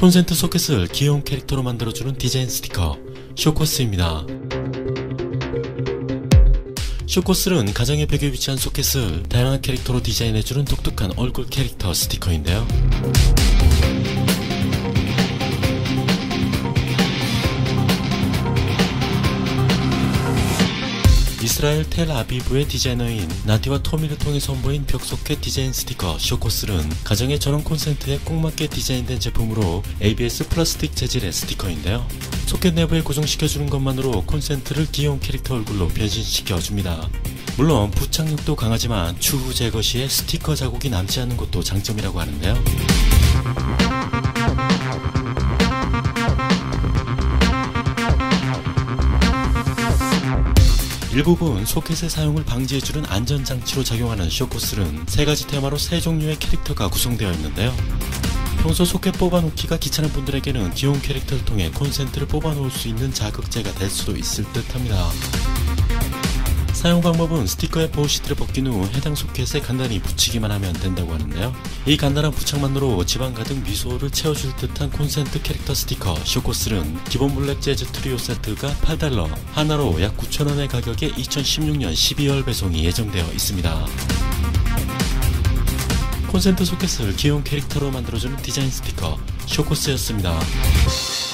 콘센트 소켓을 귀여운 캐릭터로 만들어주는 디자인 스티커 쇼코스입니다. 쇼코스는 가정의 벽에 위치한 소켓을 다양한 캐릭터로 디자인해주는 독특한 얼굴 캐릭터 스티커인데요. 이스라엘 텔아비브의 디자이너인 나디와 토미를 통해 선보인 벽소켓 디자인 스티커 쇼코스는 가정의 전원 콘센트에 꼭 맞게 디자인된 제품으로 ABS 플라스틱 재질의 스티커인데요. 소켓 내부에 고정시켜주는 것만으로 콘센트를 귀여운 캐릭터 얼굴로 변신시켜줍니다. 물론 부착력도 강하지만 추후 제거 시에 스티커 자국이 남지 않는 것도 장점이라고 하는데요. 일부분 소켓의 사용을 방지해주는 안전장치로 작용하는 쇼코스는 3가지 테마로 3종류의 캐릭터가 구성되어 있는데요. 평소 소켓 뽑아놓기가 귀찮은 분들에게는 귀여운 캐릭터를 통해 콘센트를 뽑아놓을 수 있는 자극제가 될 수도 있을 듯 합니다. 사용 방법은 스티커의 보호시트를 벗긴 후 해당 소켓에 간단히 붙이기만 하면 된다고 하는데요. 이 간단한 부착만으로 집안 가득 미소를 채워줄 듯한 콘센트 캐릭터 스티커 쇼코스는 기본 블랙 재즈 트리오 세트가 $8, 하나로 약 9,000원의 가격에 2016년 12월 배송이 예정되어 있습니다. 콘센트 소켓을 귀여운 캐릭터로 만들어주는 디자인 스티커 쇼코스였습니다.